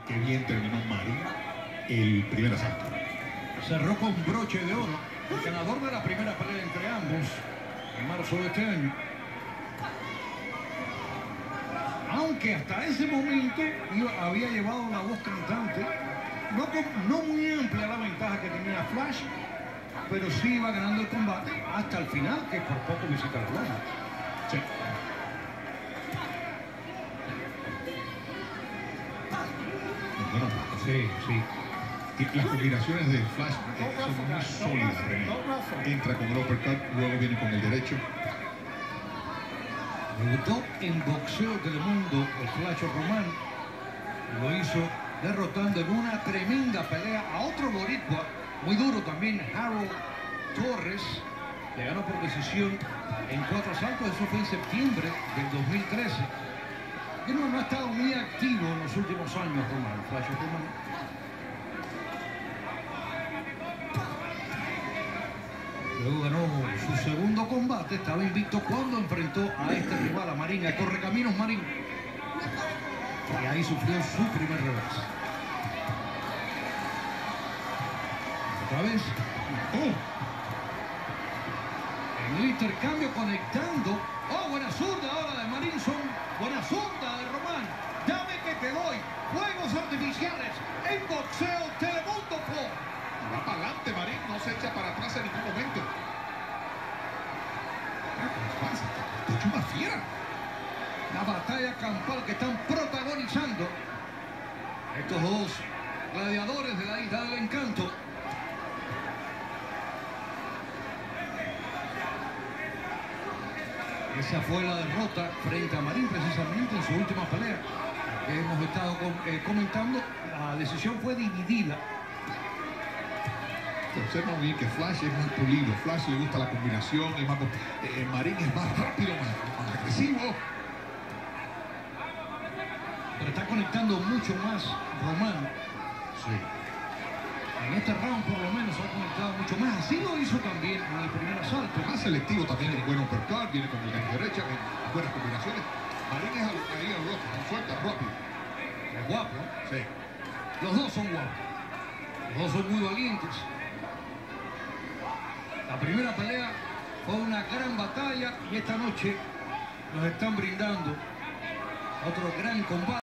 Qué bien terminó Marín el primer asalto. Cerró con broche de oro el ganador de la primera pelea entre ambos en marzo de este año. Aunque hasta ese momento había llevado la voz cantante, no muy amplia la ventaja que tenía Flash, pero sí iba ganando el combate hasta el final, que por poco visita la lona. Sí. Bueno, Sí. y las combinaciones de Flash son muy sólidas. Entra con el uppercut, luego viene con el derecho. Debutó en boxeo Telemundo el Flash Román. Lo hizo derrotando en una tremenda pelea a otro boricua, muy duro también, Harold Torres. Le ganó por decisión en 4 asaltos. Eso fue en septiembre del 2013. Y no ha estado muy activo en los últimos años, Román, Flash Román. Luego ganó su segundo combate. Estaba invicto cuando enfrentó a este rival, a Marín, a Correcaminos Marín. Y ahí sufrió su primer revés. Otra vez. En el intercambio conectando. Oh, buena zurda ahora de Marinson. Buena zurda de Román. Dame que te doy. Fuegos artificiales en boxeo Telemundo Pro. Va para adelante Marín, no se echa para atrás en ningún momento. ¿Qué es una fiera? La batalla campal que están protagonizando estos dos gladiadores de la Isla del Encanto. Esa fue la derrota frente a Marín precisamente en su última pelea que hemos estado comentando. La decisión fue dividida. Observa bien que Flash es más pulido. Flash le gusta la combinación, es más, Marín es más rápido, más agresivo. Pero está conectando mucho más Román. Sí. En este round por lo menos ha conectado mucho más. Así lo hizo también en el primer asalto. Más selectivo también, el buen uppercut, viene con la derecha, buenas combinaciones. Marín es ahí al rock, suelta, rápido. Es guapo, ¿eh? Sí. Los dos son guapos. Los dos son muy valientes. La primera pelea fue una gran batalla y esta noche nos están brindando otro gran combate.